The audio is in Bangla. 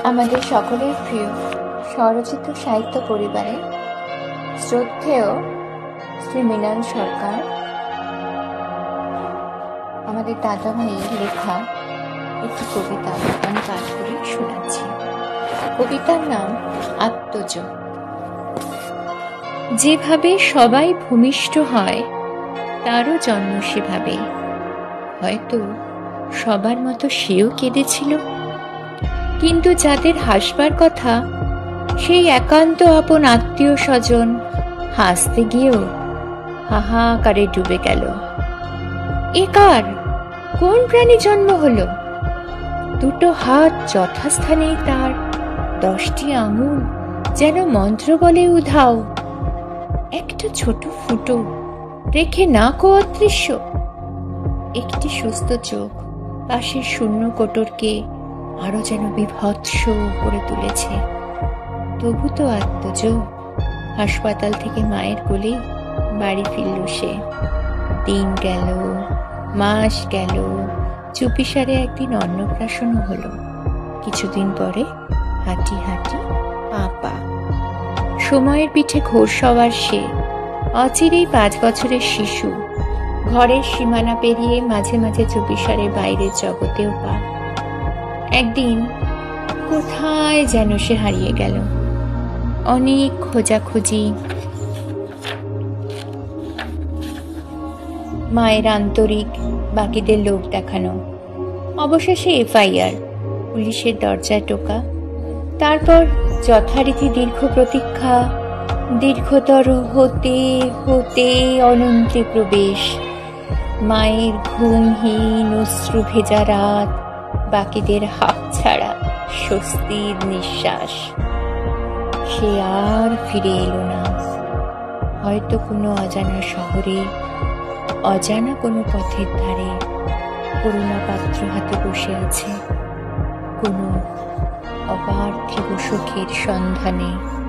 আমাদের সকলের প্রিয় স্বরচিত সাহিত্য পরিবারে শ্রদ্ধেয় শ্রী মৃণাল সরকার আমাদের দাদা ভাইয়ের লেখা একটি কবিতা আমি পাঠ করে শোনাচ্ছি। কবিতার নাম আত্মজ। যেভাবে সবাই ভূমিষ্ঠ হয় তারও জন্ম সেভাবে, হয়তো সবার মতো সেও কেঁদেছিল, কিন্তু যাদের হাসবার কথা সেই একান্ত আপন আত্মীয় স্বজন হাসতে গিয়েও হাহাকারে ডুবে গেল। এ কার, কোন প্রাণী জন্ম হলো? দুটো হাত যথাস্থানে তার, 10টি আঙুল যেন মন্ত্র বলে উধাও, একটা ছোট ফুটো রেখে না কো অদৃশ্য, একটি সুস্থ চোখ পাশের শূন্য কোটরকে আরো যেন বিভৎস করে তুলেছে। তবু তো আত্মজ। হাসপাতাল থেকে মায়ের কোলে বাড়ি ফিরল সে। দিন গেল, মাস গেল, চুপিসারে একদিন অন্নপ্রাশনও হলো। কিছুদিন পরে হাঁটি হাঁটি পা। সময়ের পিঠে ঘোর সওয়ার সে, অচিরেই 5 বছরের শিশু। ঘরের সীমানা পেরিয়ে মাঝে মাঝে চুপিসারে বাইরের জগতেও পা। একদিন কোথায় যেন সে হারিয়ে গেল। অনেক খোঁজাখুঁজি, মায়ের আন্তরিক, বাকিদের লোক দেখানো, অবশেষে FIR, পুলিশের দরজায় টোকা, তারপর যথারীতি দীর্ঘ প্রতীক্ষা, দীর্ঘতর হতে হতে অনন্তে প্রবেশ। মায়ের ঘুমহীন অশ্রু ভেজা রাত, বাকিদের হাঁক ছাড়া স্বস্তির নিঃশ্বাস। সে আর ফিরে এলো না। হয়তো কোনো অজানা শহরে, অজানা কোনো পথের ধারে করুণা পাত্র হাতে বসে আছে, কোনো অপার্থিব সুখের সন্ধানে।